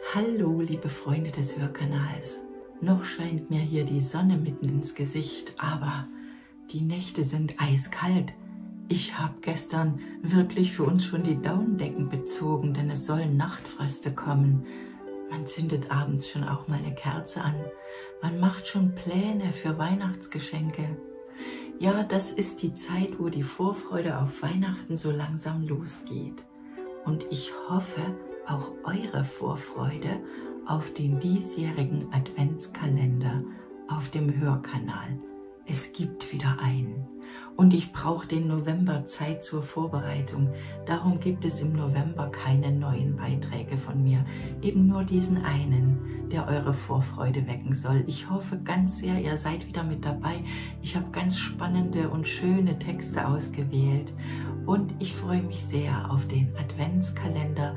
Hallo, liebe Freunde des Hörkanals. Noch scheint mir hier die Sonne mitten ins Gesicht, aber die Nächte sind eiskalt. Ich habe gestern wirklich für uns schon die Daunendecken bezogen, denn es sollen Nachtfröste kommen. Man zündet abends schon auch mal eine Kerze an. Man macht schon Pläne für Weihnachtsgeschenke. Ja, das ist die Zeit, wo die Vorfreude auf Weihnachten so langsam losgeht. Und ich hoffe, auch eure Vorfreude auf den diesjährigen Adventskalender auf dem Hörkanal. Es gibt wieder einen. Und ich brauche den November Zeit zur Vorbereitung. Darum gibt es im November keine neuen Beiträge von mir. Eben nur diesen einen, der eure Vorfreude wecken soll. Ich hoffe ganz sehr, ihr seid wieder mit dabei. Ich habe ganz spannende und schöne Texte ausgewählt. Und ich freue mich sehr auf den Adventskalender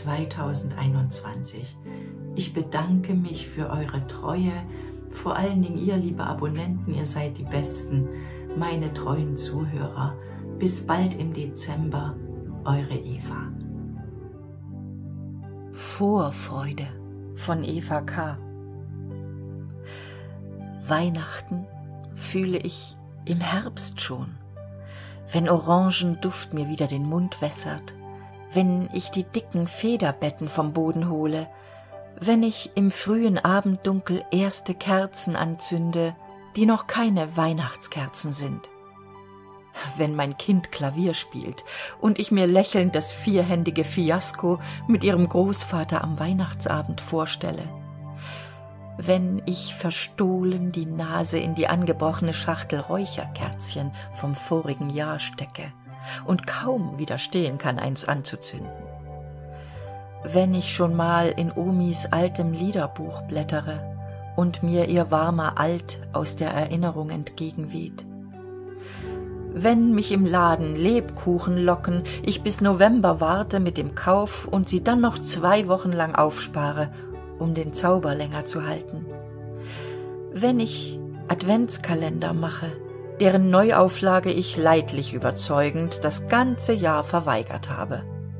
2021. Ich bedanke mich für eure Treue. Vor allen Dingen ihr, liebe Abonnenten, ihr seid die Besten. Meine treuen Zuhörer. Bis bald im Dezember, eure Eva. Vorfreude von Eva K. Weihnachten fühle ich im Herbst schon, wenn Orangenduft mir wieder den Mund wässert, wenn ich die dicken Federbetten vom Boden hole, wenn ich im frühen Abenddunkel erste Kerzen anzünde, die noch keine Weihnachtskerzen sind. Wenn mein Kind Klavier spielt und ich mir lächelnd das vierhändige Fiasko mit ihrem Großvater am Weihnachtsabend vorstelle. Wenn ich verstohlen die Nase in die angebrochene Schachtel Räucherkerzchen vom vorigen Jahr stecke und kaum widerstehen kann, eins anzuzünden. Wenn ich schon mal in Omis altem Liederbuch blättere und mir ihr warmer Alt aus der Erinnerung entgegenweht. Wenn mich im Laden Lebkuchen locken, ich bis November warte mit dem Kauf und sie dann noch 2 Wochen lang aufspare, um den Zauber länger zu halten. Wenn ich Adventskalender mache, deren Neuauflage ich leidlich überzeugend das ganze Jahr verweigert habe.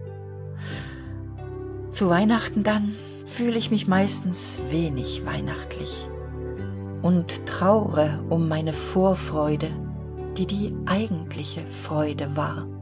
Zu Weihnachten dann fühle ich mich meistens wenig weihnachtlich und traure um meine Vorfreude, die die eigentliche Freude war.